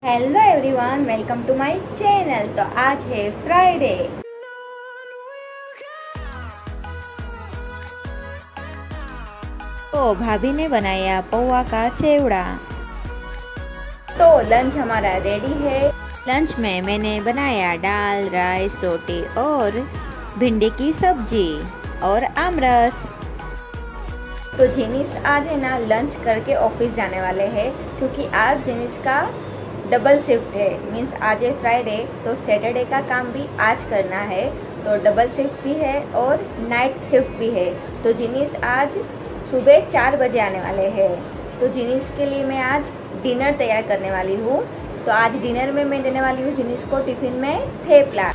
Hello everyone, welcome to my channel. तो आज है फ्राइडे। तो भाभी ने बनाया पौवा का चेवड़ा। तो लंच हमारा रेडी है। लंच में मैंने बनाया दाल, राइस, रोटी और भिंडी की सब्जी और आमरस। तो जेनिस आज है ना लंच करके ऑफिस जाने वाले हैं, क्योंकि आज जेनिस का डबल शिफ्ट है। मीन्स आज है फ्राइडे, तो सैटरडे का काम भी आज करना है। तो डबल शिफ्ट भी है और नाइट शिफ्ट भी है। तो जेनिस आज सुबह 4 बजे आने वाले हैं। तो जेनिस के लिए मैं आज डिनर तैयार करने वाली हूँ। तो आज डिनर में मैं देने वाली हूँ जेनिस को टिफिन में थेपला।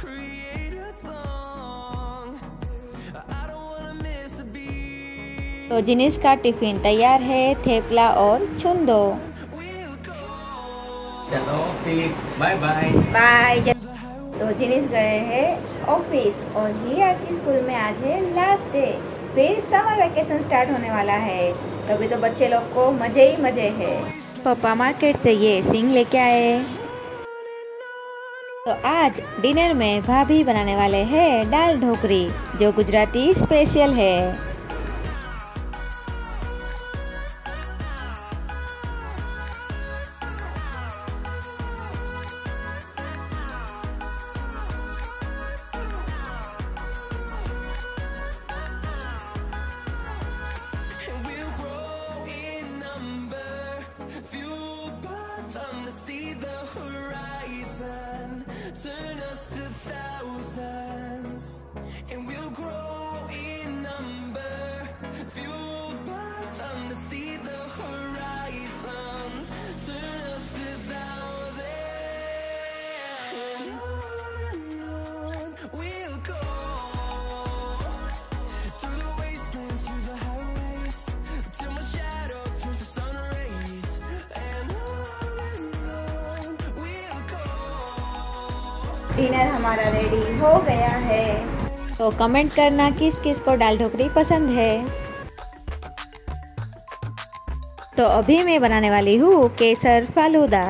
तो जेनिस का टिफिन तैयार है, थेपला और छुंदो। चलो ऑफिस, बाय बाय बाय। तो जेनिस गए हैं ऑफिस और हिया की स्कूल में आज है लास्ट डे। फिर समर वेकेशन स्टार्ट होने वाला है, तभी तो बच्चे लोग को मजे ही मजे है। पापा मार्केट से ये सिंग लेके आए। तो आज डिनर में भाभी बनाने वाले हैं दाल ढोकरी, जो गुजराती स्पेशल है। Turn us to thousands, and we'll grow in number, fueled by them to see the horizon. Turn us to thousands, and on we'll go, through the wastelands, through the highways, till my shadow turns to sun rays, and on we'll go. Dinner हमारा ready हो गया है। तो comment करना किस किस को दाल ढोकरी पसंद है। तो अभी मैं बनाने वाली हूँ केसर फालूदा।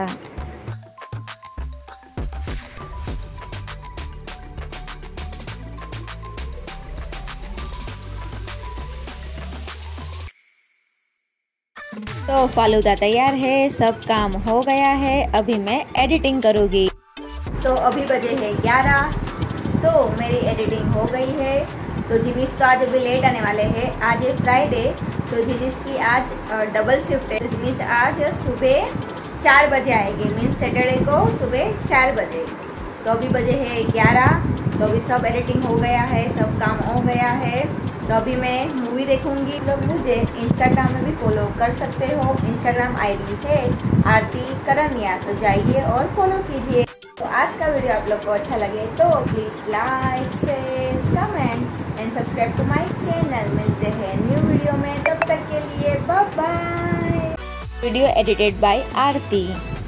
तो फालूदा तैयार है, सब काम हो गया है। अभी मैं एडिटिंग करूँगी। तो अभी बजे है 11। तो मेरी एडिटिंग हो गई है। तो जेनिस तो आज अभी लेट आने वाले हैं। आज है फ्राइडे, तो जेनिस की आज डबल शिफ्ट है। जेनिस आज सुबह 4 बजे आएगी, मीन्स सैटरडे को सुबह 4 बजे। तो अभी बजे है 11। तो अभी सब एडिटिंग हो गया है, सब काम हो गया है। तो अभी मैं मूवी देखूंगी। लोग मुझे इंस्टाग्राम में भी फॉलो कर सकते हो। इंस्टाग्राम आईडी है आरती करनिया, तो जाइए और फॉलो कीजिए। तो आज का वीडियो आप लोग को अच्छा लगे तो please like, share, comment and subscribe to my channel. मिलते हैं न्यू वीडियो में, तब तक के लिए bye bye. Video edited by Aarti.